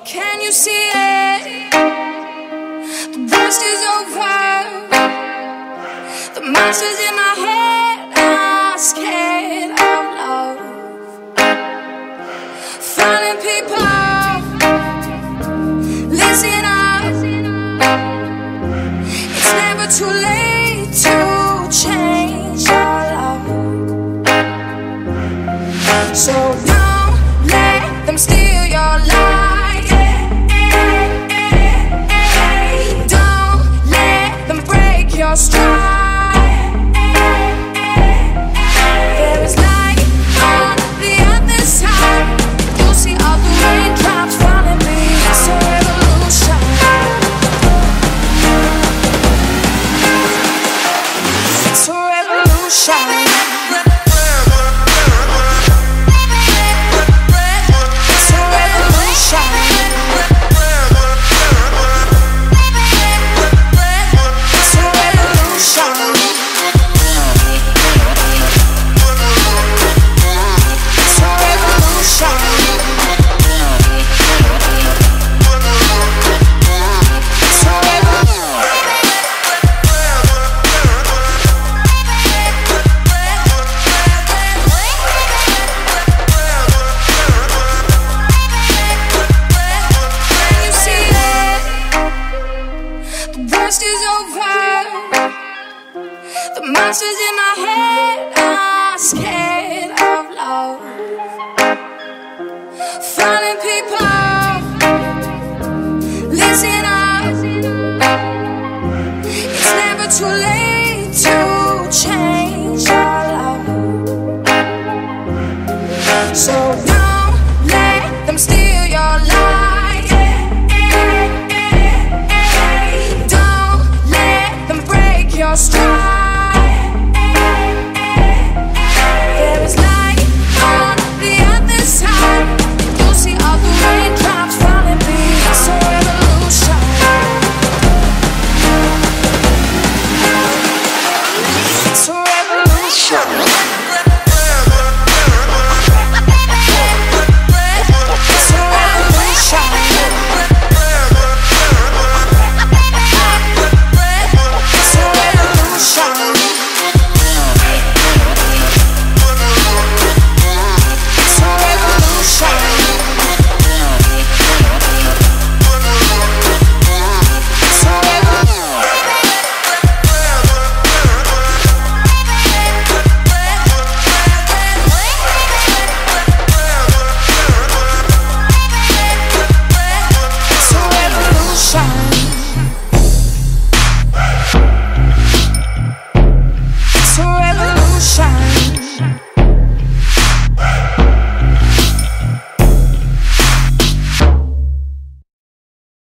Can you see it? The worst is over. The monsters in my head are scared of love. Finding people, listen up. It's never too late to change your love. So don't let them steal your life. Don't let them break your stride. There is light on the other side. You'll see all the raindrops falling me. It's a revolution. It's a revolution. The monsters in my head are scared of love. Finding people, listen up. It's never too late to change your love. So